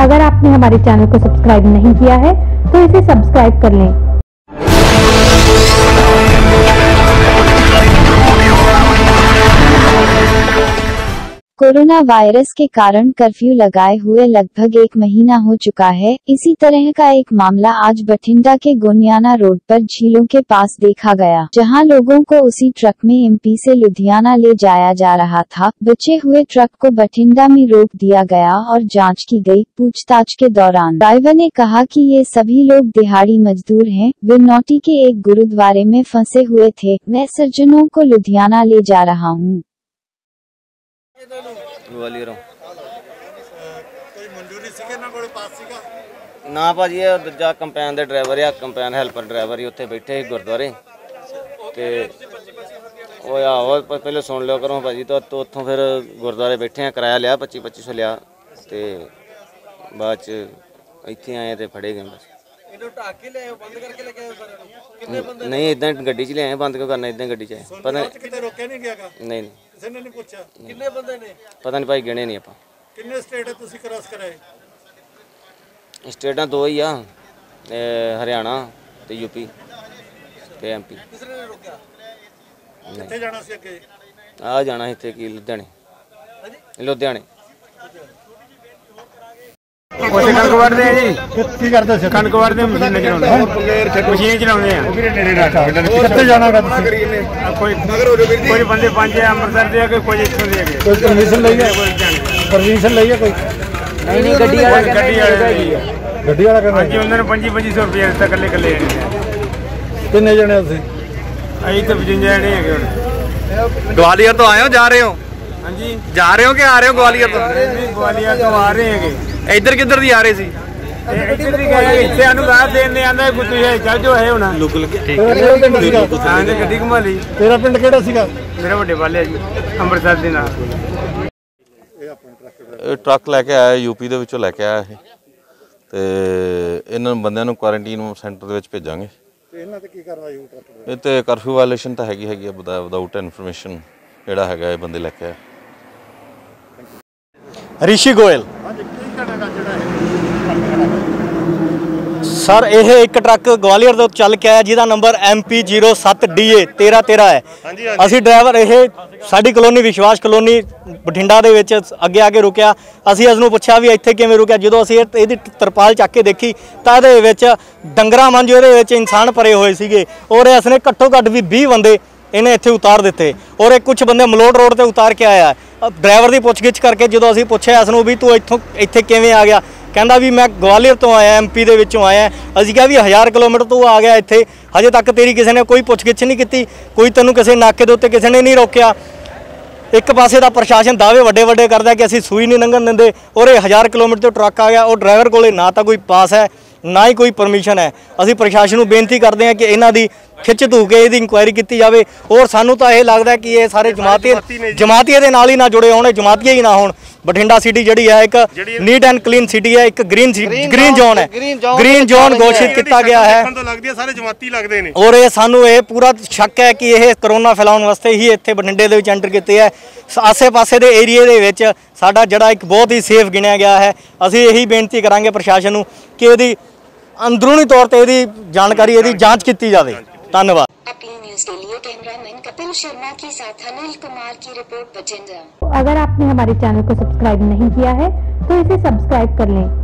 अगर आपने हमारे चैनल को सब्सक्राइब नहीं किया है तो इसे सब्सक्राइब कर लें। कोरोना वायरस के कारण कर्फ्यू लगाए हुए लगभग 1 महीना हो चुका है। इसी तरह का एक मामला आज बठिंडा के गोनियाना रोड पर झीलों के पास देखा गया, जहां लोगों को उसी ट्रक में एमपी से लुधियाना ले जाया जा रहा था। बचे हुए ट्रक को बठिंडा में रोक दिया गया और जांच की गई। पूछताछ के दौरान ड्राइवर ने कहा कि ये सभी लोग दिहाड़ी मजदूर हैं। वे नौटी के एक गुरुद्वारे में फंसे हुए थे। मैं सज्जनों को लुधियाना ले जा रहा हूँ। ग्वालियर कोई मंजूरी सीखे ना कोई पास सीखा ना भाजी ये दूजा कंपैन दे ड्राइवर या कंपैन हेल्पर ड्राइवर ही उत्थे बैठे गुरुद्वारे ते ओ या और पहले सुन लियो करो भाजी तो उत्थों फिर गुरुद्वारे बैठे हैं, किराया लिया 2500 लिया ते बाद च इत्थे आए ते फड़े गए। बस नहीं इदां गड्डी च ले आए, बंद क्यों करना, इदां गड्डी च आए। पता नहीं कितने बंदे ने पता नहीं भाई गिने नहीं आप कितने स्टेट तुसी क्रॉस कराए? स्टेटां दो ही आ, हरियाणा ते यूपी ते एमपी। किसने रोका? किथे जाना सी अगे? आ जाना इत्थे की लुधियाने। कणक वढ़दे जी की करदे सी? कणक वढ़दे मशीन चलाउंदे कित्थे जाना गा तुसीं? कोई बंदे 5 अमृतसर दे के कोई इत्थों दे के। कोई परमिशन लई है? परमिशन लई है कोई? नहीं गड्डी वाला करना जी। उन्होंने 2500 रुपया दित्ता कल्ले कल्ले। किन्ने जने तुसीं? असीं ते 55 जने हैगे। हुण ग्वालियर तो आए हो, जा रहे हो? हाँ जी जा रहे हो कि आ रहे हो? ग्वालियर तो ग्वालियर तो आ रहे हैं। इधर किधर दी आ रहे सी? इधर दी गए इत्थे अनु रात देने आंदा कुछ है चल जो है हुण लुक लगे। ठीक है हां जी गड्डी घुमा ली। तेरा पिंड किहड़ा सीगा? मेरा ਵੱਡੇ ਵਾਲੇ जी ਅੰਮ੍ਰਿਤਸਰ ਦੇ ਨਾਲ। ਇਹ ਟਰੱਕ ਲੈ ਕੇ ਆਇਆ यूपी ਦੇ ਵਿੱਚੋਂ ਲੈ ਕੇ ਆਇਆ ਇਹ ਤੇ ਇਹਨਾਂ ਬੰਦਿਆਂ ਨੂੰ ਕੁਆਰੰਟਾਈਨ ਸੈਂਟਰ ਦੇ ਵਿੱਚ ਭੇਜਾਂਗੇ। ਤੇ ਇਹਨਾਂ ਤੇ ਕੀ ਕਾਰਵਾਈ ਹੋਊ? ਟਰੱਕ ਤੇ ਇਹ ਤੇ ਕਰਫਿਊ ਵਾਇਲੇਸ਼ਨ ਤਾਂ ਹੈਗੀ ਹੈ ਵਿਦਆਊਟ ਇਨਫੋਰਮੇਸ਼ਨ ਜਿਹੜਾ ਹੈਗਾ ਇਹ ਬੰਦੇ ਲੈ ਕੇ ਆਏ। ऋषि गोयल सर यह एक ट्रक ग्वालियर तो चल के आया जिसका नंबर MP 07DA 1313 है। असी ड्राइवर यह साडी कलोनी विश्वास कलोनी बठिंडा दे विच अगे आके रुकिया। असी इसनूं पुछया भी इत्थे किवें रुकिया। जो असी इहदी तरपाल चक के देखी तो इहदे विच डंगरां वांगू इहदे विच इंसान भरे हुए सीगे और इसने घट्टो घट्ट भी 20 बंदे इन्हें इत्थे उतार दिते और एक कुछ बंदे मलोट रोड ते उतार के आया। ड्राइवर की पुछगिछ करके जो असीं पुछया इसनूं भी तू इत्थों इत्थे किवें आ गया, कहंदा भी मैं ग्वालियर तो आया MP दे विचों आया। असीं कहा भी 1000 किलोमीटर तू आ गया इत्थे, हजे तक तेरी किसी ने कोई पुछगिछ नहीं की, कोई तैनूं किसी नाके दे उत्ते किसी ने नहीं रोकिया। एक पासे दा प्रशासन दावे वड्डे वड्डे करदा कि असीं सूई नहीं लंघण दिंदे और 1000 किलोमीटर तो ट्रक आ गया और ड्राइवर कोले ना तो कोई पास है ना ही कोई परमिशन है। असीं प्रशासन नूं बेनती करते हैं कि इन्हां दी खिच धू के इहदी इंक्वायरी की जाए और सानू तो यह लगता है कि ये सारे जमातीय दे नाल ही ना जुड़े होने, जमातीय ही ना होण। बठिंडा सिटी जिहड़ी है एक नीट एंड क्लीन सिटी है, एक ग्रीन जोन है, ग्रीन जोन घोषित किया गया है और ये सानू ये पूरा शक है कि यह करोना फैलाउण वास्ते ही इत्थे बठिंडे दे विच एंटर कीते है। आसे पासे दे एरिए दे विच साडा जिहड़ा एक बहुत ही सेफ गिणिया गया है। असीं यही बेनती करांगे प्रशासन नूं कि इहदी अंदरूनी तौर पर इहदी जानकारी इहदी जांच की जाए। धन्यवाद। अपनी न्यूज़ के लिए कैमरामैन कपिल शर्मा के साथ अनिल कुमार की रिपोर्ट बठिंडा। अगर आपने हमारे चैनल को सब्सक्राइब नहीं किया है तो इसे सब्सक्राइब कर लें